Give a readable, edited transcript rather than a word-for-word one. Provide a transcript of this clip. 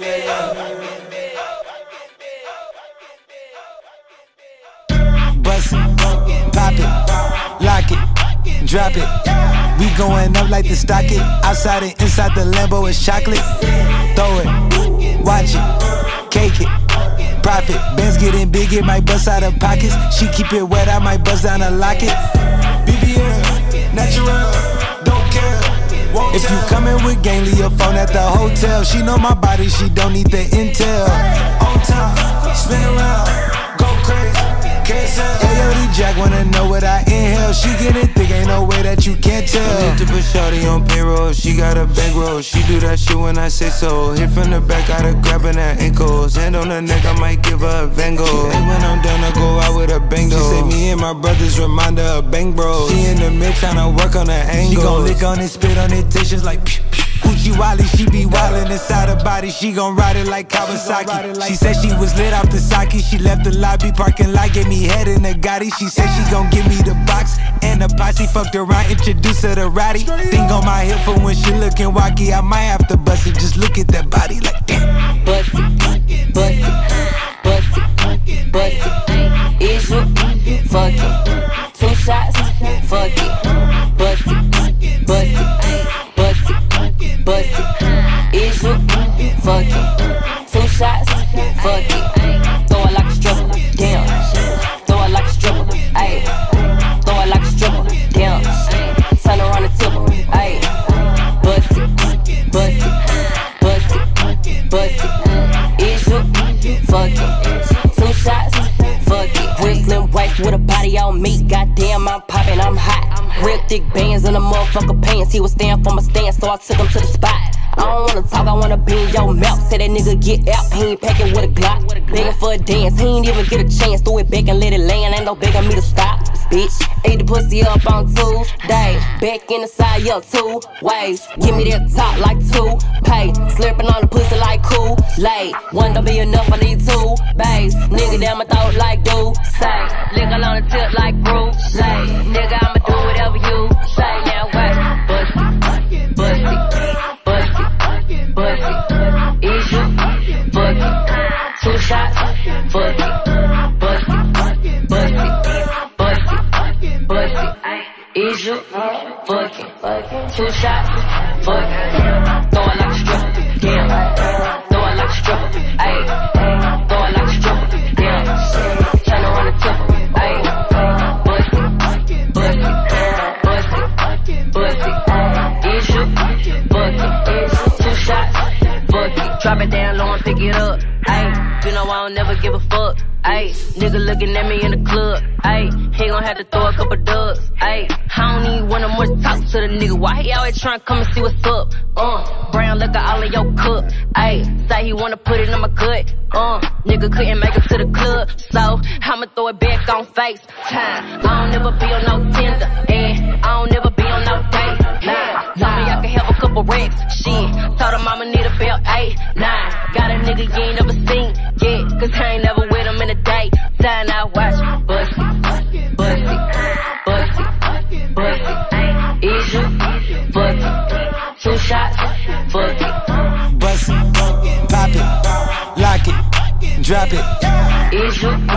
Bust it, pop it, lock it, drop it. We going up like the stock it. Outside and inside the Lambo is chocolate. Throw it, watch it, cake it, profit. Bands getting big, it might bust out of pockets. She keep it wet, I might bust down a locket. BBL, natural, don't care. If you coming with gang, leave your phone at the hotel. She know my body, she don't need the intel. On time, spin around, go crazy. Ayo, Jack wanna know what I inhale. She get it thick, ain't no way that you can't tell. Need to put shawty on payroll, she got a bankroll. She do that shit when I say so. Hit from the back, gotta grabbing her ankles. Hand on her neck, I might give her a Van Gogh. And when I'm done, I go out with a bang though. She say me and my brothers remind her of bang bro. She in the mid tryna work on her angle. She gon' lick on it, spit on it, tissues like pew, pew. Gucci Wally, she be wildin' inside her body. She gon' ride it like Kawasaki. She said she was lit off the sake. She left the lobby parking lot, gave me head in the Gotti. She said she gon' give me the box and the posse. Fucked around, introduced her to Roddy. Thing on my hip for when she looking wacky. I might have to bust it, just look at that body like damn. Bust it, bust it, bust it, bust it. Is you fucking 2 shots? Fuck it, bust it, bust it, bust it. Bust it, is you fucking 2 shots? Fuck it, throw it like a stripper, damn. Throw it like a stripper, ayy. Throw it like a stripper, damn. Turn around and tip her, ayy. Bust it, bust it, bust it, bust it. Is you fucking 2 shots? Fuck it. Real slim waist with a body on me. Goddamn, I'm poppin', I'm hot. Real thick bands in the motherfucker pants. He was staying for my stand, so I took him to the spot. I don't wanna talk, I wanna be in your mouth. Say that nigga get out, he ain't packing with a Glock. Begging for a dance, he ain't even get a chance. Throw it back and let it land, ain't no begging me to stop. Bitch, ate the pussy up on Tuesday. Back in the side, yeah, 2 ways. Give me that top like 2 pay. Slurping on the pussy like Kool-Aid. One don't be enough, I need 2 bays. Nigga down my throat like do say. Liquor on the tip like Bruce Lay. Nigga, I'ma do whatever you say. Now watch, bust it, bust it, bust it, bust it. Is you fucking 2 shots? Fuck it, bust it, bust it, bust it, bust it. Is you fucking 2 shots? Fuck it, throw it like a stripper, damn. Throw it like a stripper, ayy. Throw it like a stripper, damn. Turn around and tip her, ayy. Bust it, bust it, bust it, bust it. Is you fucking 2 shots? Fuck it, drop it down low and pick it up, ayy. You know I don't never give a fuck, ayy. Nigga looking at me in the club, ayy. He gon' have to throw a couple dubs, ayy. I don't even wanna much talk to the nigga. Why he always tryna come and see what's up? Brown liquor all in your cup, ayy. Say he wanna put it in my gut, nigga couldn't make it to the club, so I'ma throw it back on FaceTime. I don't never be on no Tinder, and I don't never be on no date. Nah, told me I could have a couple racks, shit. Told him I'ma need a belt, 8, 9. Got a nigga you ain't never seen yet, cause I ain't never with him in a day. Time I watch, bust it, bust it, bust it, bust it. Is you fucking 2 shots? Fuck it, bust it, pop it, lock it, drop it. Is you